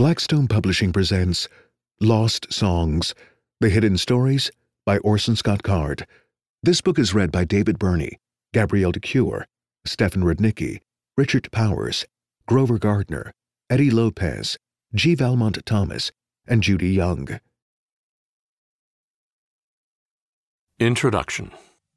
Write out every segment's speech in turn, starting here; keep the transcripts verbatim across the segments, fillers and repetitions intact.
Blackstone Publishing presents Lost Songs, The Hidden Stories by Orson Scott Card. This book is read by David Birney, Gabrielle Cuir, Stefan Rudnicki, Richard Powers, Grover Gardner, Eddie Lopez, G. Valmont Thomas, and Judy Young. Introduction.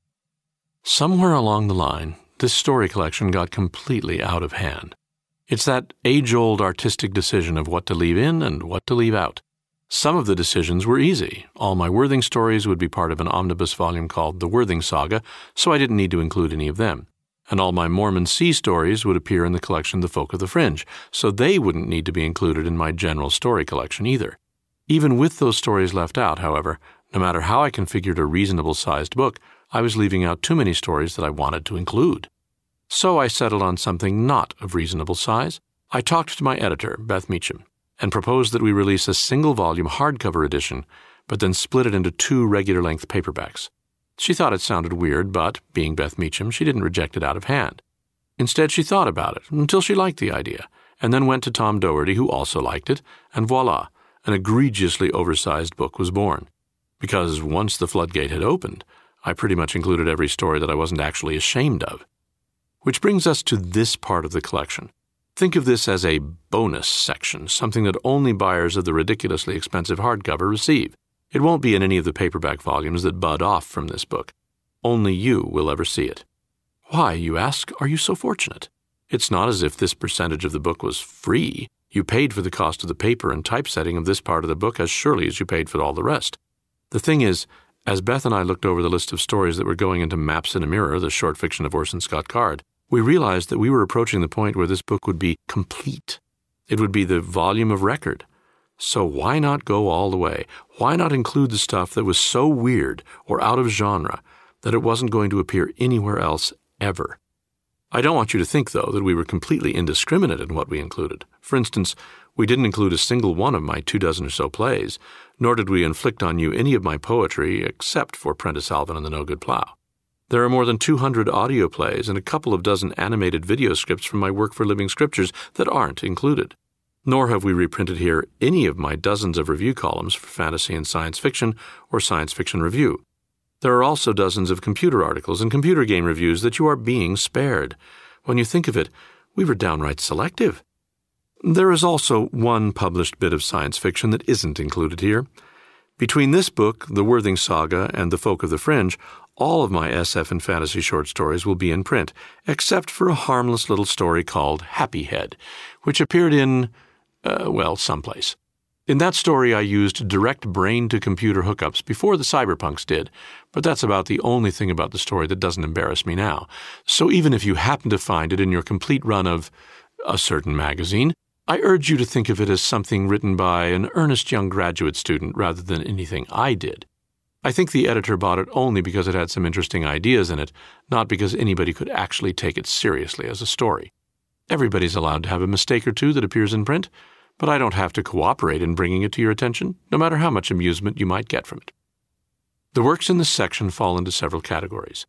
Somewhere along the line, this story collection got completely out of hand. It's that age-old artistic decision of what to leave in and what to leave out. Some of the decisions were easy. All my Worthing stories would be part of an omnibus volume called The Worthing Saga, so I didn't need to include any of them. And all my Mormon Sea stories would appear in the collection The Folk of the Fringe, so they wouldn't need to be included in my general story collection either. Even with those stories left out, however, no matter how I configured a reasonable-sized book, I was leaving out too many stories that I wanted to include. So I settled on something not of reasonable size. I talked to my editor, Beth Meacham, and proposed that we release a single-volume hardcover edition, but then split it into two regular-length paperbacks. She thought it sounded weird, but, being Beth Meacham, she didn't reject it out of hand. Instead, she thought about it until she liked the idea, and then went to Tom Doherty, who also liked it, and voila, an egregiously oversized book was born. Because once the floodgate had opened, I pretty much included every story that I wasn't actually ashamed of. Which brings us to this part of the collection. Think of this as a bonus section, something that only buyers of the ridiculously expensive hardcover receive. It won't be in any of the paperback volumes that bud off from this book. Only you will ever see it. Why, you ask, are you so fortunate? It's not as if this percentage of the book was free. You paid for the cost of the paper and typesetting of this part of the book as surely as you paid for all the rest. The thing is, as Beth and I looked over the list of stories that were going into Maps in a Mirror, the short fiction of Orson Scott Card, we realized that we were approaching the point where this book would be complete. It would be the volume of record. So why not go all the way? Why not include the stuff that was so weird or out of genre that it wasn't going to appear anywhere else ever? I don't want you to think, though, that we were completely indiscriminate in what we included. For instance, we didn't include a single one of my two dozen or so plays, nor did we inflict on you any of my poetry except for Prentice Alvin and the No-Good Plow. There are more than two hundred audio plays and a couple of dozen animated video scripts from my work for Living Scriptures that aren't included. Nor have we reprinted here any of my dozens of review columns for fantasy and science fiction or science fiction review. There are also dozens of computer articles and computer game reviews that you are being spared. When you think of it, we were downright selective. There is also one published bit of science fiction that isn't included here. Between this book, The Worthing Saga, and The Folk of the Fringe, all of my S F and fantasy short stories will be in print, except for a harmless little story called Happy Head, which appeared in, uh, well, someplace. In that story, I used direct brain-to-computer hookups before the cyberpunks did, but that's about the only thing about the story that doesn't embarrass me now. So even if you happen to find it in your complete run of a certain magazine, I urge you to think of it as something written by an earnest young graduate student rather than anything I did. I think the editor bought it only because it had some interesting ideas in it, not because anybody could actually take it seriously as a story. Everybody's allowed to have a mistake or two that appears in print, but I don't have to cooperate in bringing it to your attention, no matter how much amusement you might get from it. The works in this section fall into several categories.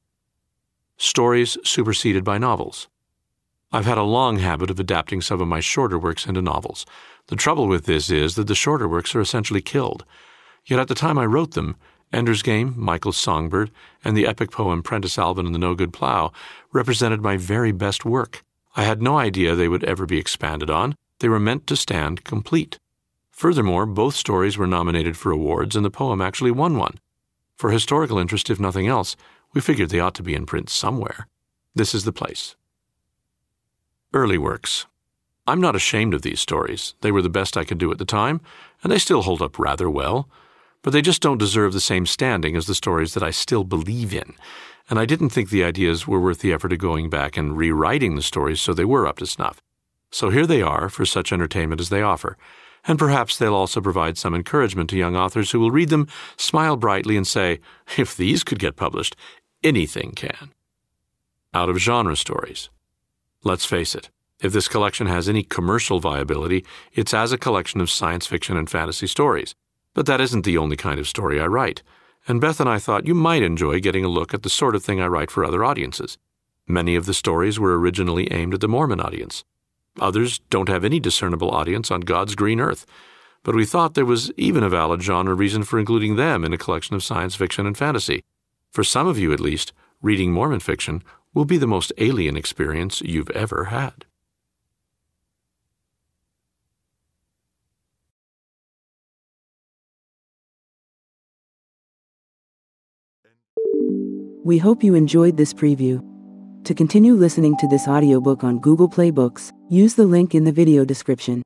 Stories superseded by novels. I've had a long habit of adapting some of my shorter works into novels. The trouble with this is that the shorter works are essentially killed. Yet at the time I wrote them, Ender's Game, Mikal's Songbird, and the epic poem Prentice Alvin and the No-Good Plow represented my very best work. I had no idea they would ever be expanded on. They were meant to stand complete. Furthermore, both stories were nominated for awards, and the poem actually won one. For historical interest, if nothing else, we figured they ought to be in print somewhere. This is the place. Early works. I'm not ashamed of these stories. They were the best I could do at the time, and they still hold up rather well. But they just don't deserve the same standing as the stories that I still believe in, and I didn't think the ideas were worth the effort of going back and rewriting the stories so they were up to snuff. So here they are for such entertainment as they offer, and perhaps they'll also provide some encouragement to young authors who will read them, smile brightly, and say, if these could get published, anything can. Out-of-genre stories. Let's face it, if this collection has any commercial viability, it's as a collection of science fiction and fantasy stories. But that isn't the only kind of story I write, and Beth and I thought you might enjoy getting a look at the sort of thing I write for other audiences. Many of the stories were originally aimed at the Mormon audience. Others don't have any discernible audience on God's green earth, but we thought there was even a valid genre reason for including them in a collection of science fiction and fantasy. For some of you at least, reading Mormon fiction will be the most alien experience you've ever had. We hope you enjoyed this preview. To continue listening to this audiobook on Google Play Books, use the link in the video description.